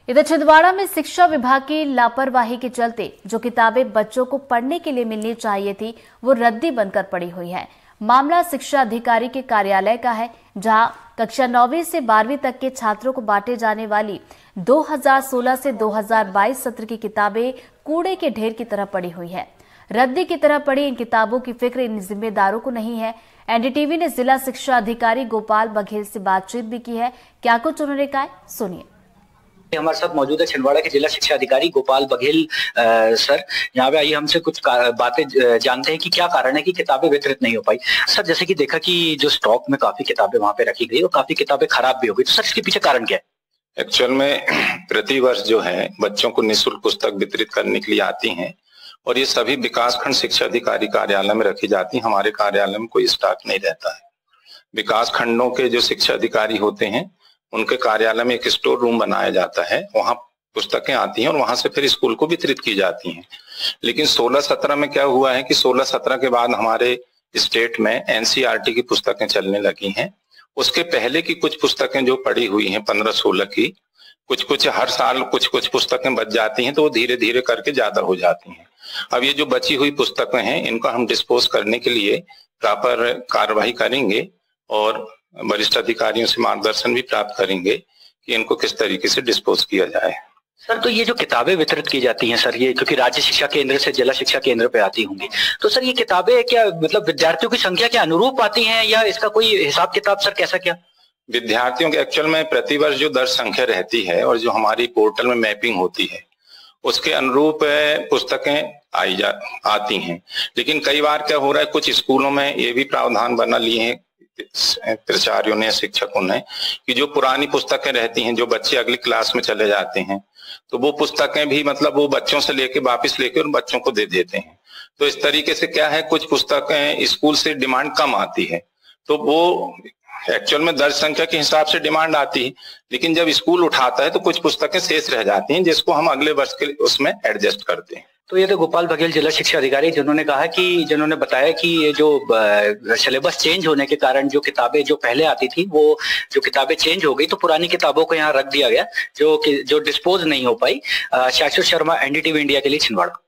इधर छिंदवाड़ा में शिक्षा विभाग की लापरवाही के चलते जो किताबें बच्चों को पढ़ने के लिए मिलनी चाहिए थी वो रद्दी बनकर पड़ी हुई है। मामला शिक्षा अधिकारी के कार्यालय का है, जहां कक्षा 9वीं से 12वीं तक के छात्रों को बांटे जाने वाली 2016 से 2022 सत्र की किताबें कूड़े के ढेर की तरह पड़ी हुई है। रद्दी की तरह पड़ी इन किताबों की फिक्र इन जिम्मेदारों को नहीं है। एनडीटीवी ने जिला शिक्षा अधिकारी गोपाल बघेल से बातचीत भी की है। क्या कुछ उन्होंने कहा, सुनिए। हमारे साथ मौजूद है छिंदवाड़ा के जिला शिक्षा अधिकारी गोपाल बघेल सर। यहाँ पे आइए हमसे कुछ बातें जानते हैं कि क्या कारण है कि किताबें वितरित नहीं हो पाई। सर, जैसे कि देखा कि जो स्टॉक में काफी किताबें वहां पे रखी गई और काफी किताबें खराब भी हो गई, तो सर इसके पीछे कारण क्या है? एक्चुअल में प्रतिवर्ष जो है बच्चों को निःशुल्क पुस्तक वितरित करने के लिए आती हैं और ये सभी विकासखंड शिक्षा अधिकारी कार्यालय में रखी जाती है। हमारे कार्यालय में कोई स्टॉक नहीं रहता है। विकास खंडों के जो शिक्षा अधिकारी होते हैं उनके कार्यालय में एक स्टोर रूम बनाया जाता है, वहां पुस्तकें आती हैं और वहां से फिर स्कूल को वितरित की जाती हैं। लेकिन 16-17 में क्या हुआ है कि 16-17 के बाद हमारे स्टेट में एनसीईआरटी की पुस्तकें चलने लगी हैं। उसके पहले की कुछ पुस्तकें जो पड़ी हुई हैं 15-16 की, कुछ हर साल कुछ पुस्तकें बच जाती हैं, तो वो धीरे धीरे करके ज्यादा हो जाती हैं। अब ये जो बची हुई पुस्तकें हैं इनको हम डिस्पोज करने के लिए प्रॉपर कार्रवाई करेंगे और वरिष्ठ अधिकारियों से मार्गदर्शन भी प्राप्त करेंगे कि इनको किस तरीके से डिस्पोज किया जाए। सर, तो ये जो किताबें वितरित की जाती हैं सर, ये क्योंकि राज्य शिक्षा केंद्र से जिला शिक्षा केंद्र पे आती होंगी, तो सर ये किताबें क्या मतलब विद्यार्थियों की संख्या के अनुरूप आती हैं या इसका कोई हिसाब किताब सर कैसा क्या? विद्यार्थियों के एक्चुअल में प्रतिवर्ष जो दर्ज संख्या रहती है और जो हमारी पोर्टल में मैपिंग होती है उसके अनुरूप पुस्तकें आती हैं। लेकिन कई बार क्या हो रहा है, कुछ स्कूलों में ये भी प्रावधान बना लिए हैं प्राचार्यों ने, शिक्षकों ने, कि जो पुरानी पुस्तकें रहती हैं, जो बच्चे अगली क्लास में चले जाते हैं, तो वो पुस्तकें भी मतलब वो बच्चों से लेके वापस लेके उन बच्चों को दे देते हैं। तो इस तरीके से क्या है, कुछ पुस्तकें स्कूल से डिमांड कम आती है, तो वो एक्चुअल में दर्ज संख्या के हिसाब से डिमांड आती है, लेकिन जब स्कूल उठाता है तो कुछ पुस्तकें शेष रह जाती हैं जिसको हम अगले वर्ष के लिए उसमें एडजस्ट करते हैं। तो ये तो गोपाल बघेल जिला शिक्षा अधिकारी जिन्होंने बताया कि ये जो सिलेबस चेंज होने के कारण जो किताबें जो पहले आती थी वो जो किताबें चेंज हो गई, तो पुरानी किताबों को यहाँ रख दिया गया जो डिस्पोज नहीं हो पाई। शाश्वत शर्मा, एनडीटीवी इंडिया के लिए छिंदवाड़ा।